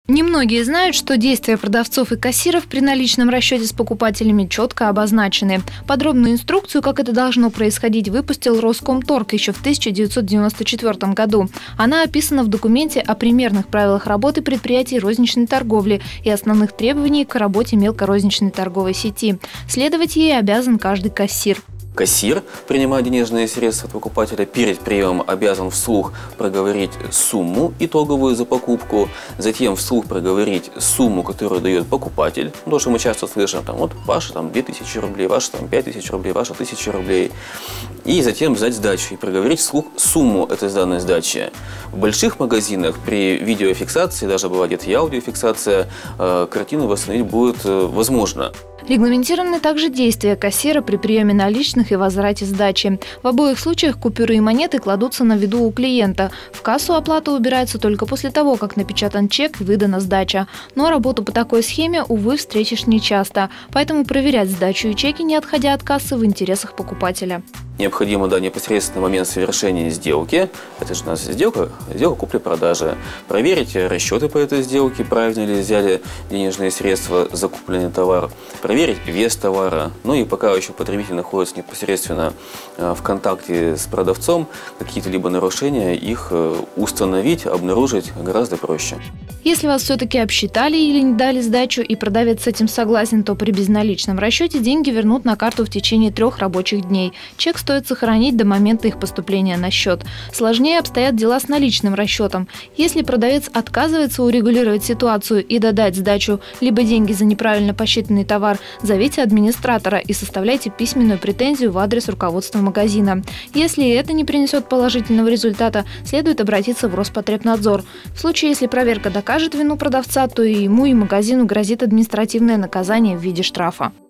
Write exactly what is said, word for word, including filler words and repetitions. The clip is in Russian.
Немногие знают, что действия продавцов и кассиров при наличном расчете с покупателями четко обозначены. Подробную инструкцию, как это должно происходить, выпустил Роскомторг еще в тысяча девятьсот девяносто четвёртом году. Она описана в документе о примерных правилах работы предприятий розничной торговли и основных требованиях к работе мелкорозничной торговой сети. Следовать ей обязан каждый кассир. Кассир, принимая денежные средства от покупателя, перед приемом обязан вслух проговорить сумму итоговую за покупку, затем вслух проговорить сумму, которую дает покупатель. Потому что мы часто слышим, там, вот ваши там, две тысячи рублей, ваши там, пять тысяч рублей, ваши тысяча рублей. И затем сдать сдачу и проговорить вслух сумму этой сданной сдачи. В больших магазинах при видеофиксации, даже бывает и аудиофиксация, картину восстановить будет возможно. Регламентированы также действия кассира при приеме наличных и возврате сдачи. В обоих случаях купюры и монеты кладутся на виду у клиента. В кассу оплата убирается только после того, как напечатан чек и выдана сдача. Но работу по такой схеме, увы, встретишь нечасто. Поэтому проверять сдачу и чеки, не отходя от кассы, в интересах покупателя. Необходимо, да, непосредственно в момент совершения сделки, это же у нас сделка, сделка купли-продажи, проверить расчеты по этой сделке, правильно ли взяли денежные средства за купленный товар, проверить вес товара. Ну и пока еще потребитель находится непосредственно в контакте с продавцом, какие-то либо нарушения, их установить, обнаружить гораздо проще. Если вас все-таки обсчитали или не дали сдачу и продавец с этим согласен, то при безналичном расчете деньги вернут на карту в течение трех рабочих дней. Чек стоит сохранить до момента их поступления на счет. Сложнее обстоят дела с наличным расчетом. Если продавец отказывается урегулировать ситуацию и додать сдачу, либо деньги за неправильно посчитанный товар, зовите администратора и составляйте письменную претензию в адрес руководства магазина. Если это не принесет положительного результата, следует обратиться в Роспотребнадзор. В случае, если проверка докажет вину продавца, то и ему, и магазину грозит административное наказание в виде штрафа.